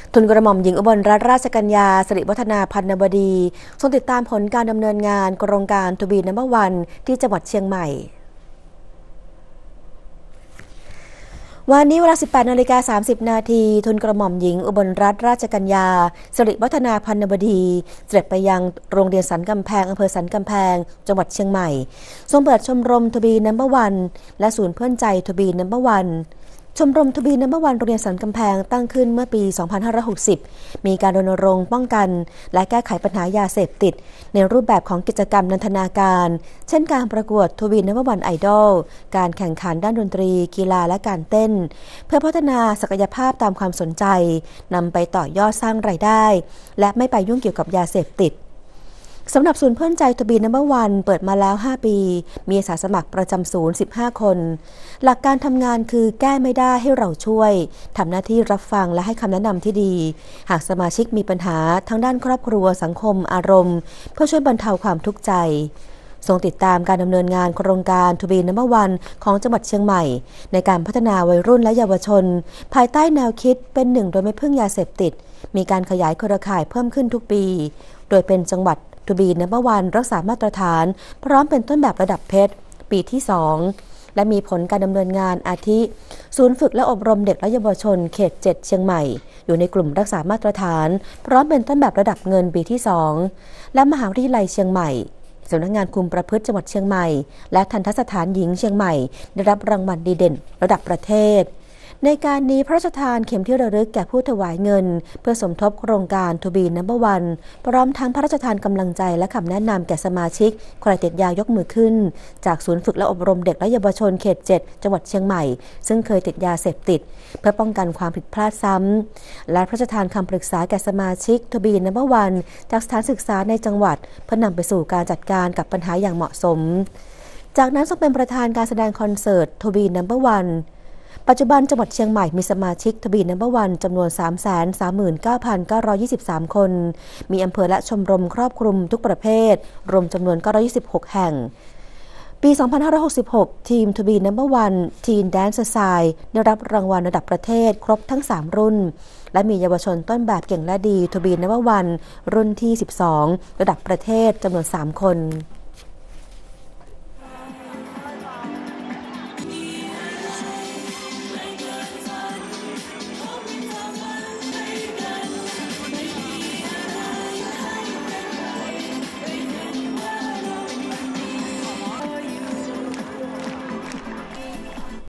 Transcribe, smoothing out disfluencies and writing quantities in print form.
ทุนกระหม่อมหญิงอุบลรัตนราชกัญญาสิริวัฒนาพันนบดีทรงติดตามผลการดำเนินงานโครงการทูบีนัมเบอร์วันที่จังหวัดเชียงใหม่วันนี้เวลา 18:30 น.ทุนกระหม่อมหญิงอุบลรัตนราชกัญญาสิริวัฒนาพันนบดีเสด็จไปยังโรงเรียนสันกำแพงอำเภอสันกำแพงจังหวัดเชียงใหม่ทรงเปิดชมรมทูบีนัมเบอร์วันและศูนย์เพื่อนใจทูบีนัมเบอร์วันชมรมทูบีนัมเบอร์วันโรงเรียนสันกำแพงตั้งขึ้นเมื่อปี 2560 มีการรณรงค์ป้องกันและแก้ไขปัญหายาเสพติดในรูปแบบของกิจกรรมนันทนาการเช่นการประกวดทูบีนัมเบอร์วันไอดอลการแข่งขันด้านดนตรีกีฬาและการเต้นเพื่อพัฒนาศักยภาพตามความสนใจนำไปต่อยอดสร้างรายได้และไม่ไปยุ่งเกี่ยวกับยาเสพติดสำหรับศูนย์เพื่อนใจทูบีนัมเบอร์วันเปิดมาแล้ว 5 ปี มีอาสาสมัครประจำศูนย์ 15 คน หลักการทำงานคือแก้ไม่ได้ให้เราช่วยทำหน้าที่รับฟังและให้คำแนะนำที่ดี หากสมาชิกมีปัญหาทั้งด้านครอบครัวสังคมอารมณ์เพื่อช่วยบรรเทาความทุกข์ใจทรงติดตามการดำเนินงานโครงการทูบีนัมเบอร์วันของจังหวัดเชียงใหม่ในการพัฒนาวัยรุ่นและเยาวชนภายใต้แนวคิดเป็นหนึ่งโดยไม่พึ่งยาเสพติดมีการขยายเครือข่ายเพิ่มขึ้นทุกปีโดยเป็นจังหวัดทูบีนัมเบอร์วันรักษามาตรฐานพร้อมเป็นต้นแบบระดับเพชรปีที่ 2และมีผลการดำเนินงานอาทิศูนย์ฝึกและอบรมเด็กและเยาวชนเขต 7 เชียงใหม่อยู่ในกลุ่มรักษามาตรฐานพร้อมเป็นต้นแบบระดับเงินปีที่ 2และมหาวิทยาลัยเชียงใหม่สำนักงานคุมประพฤติจังหวัดเชียงใหม่และทัณฑสถานหญิงเชียงใหม่ได้รับรางวัลดีเด่นระดับประเทศในการนี้พระราชทานเข็มที่ระลึกแก่ผู้ถวายเงินเพื่อสมทบโครงการทูบีนัมเบอร์วันพร้อมทั้งพระราชทานกำลังใจและคำแนะนำแก่สมาชิกใครติดยายกมือขึ้นจากศูนย์ฝึกและอบรมเด็กและเยาวชนเขต 7 จังหวัดเชียงใหม่ซึ่งเคยติดยาเสพติดเพื่อป้องกันความผิดพลาดซ้ำและพระราชทานคำปรึกษาแก่สมาชิกทูบีนัมเบอร์วันจากสถานศึกษาในจังหวัดเพื่อนำไปสู่การจัดการกับปัญหาอย่างเหมาะสมจากนั้นทรงเป็นประธานการแสดงคอนเสิร์ตทูบีนัมเบอร์วันปัจจุบันจังหวัดเชียงใหม่มีสมาชิกทูบีนัมเบอร์วันจำนวน 339,923 คนมีอำเภอและชมรมครอบคลุมทุกประเภทรวมจำนวน926แห่งปี 2566 ทีมทูบีนัมเบอร์วันทีนแดนซ์ไซด์ได้รับรางวัลระดับประเทศครบทั้ง 3 รุ่นและมีเยาวชนต้นแบบเก่งและดีทูบีนัมเบอร์วันรุ่นที่ 12 ระดับประเทศจำนวน 3 คน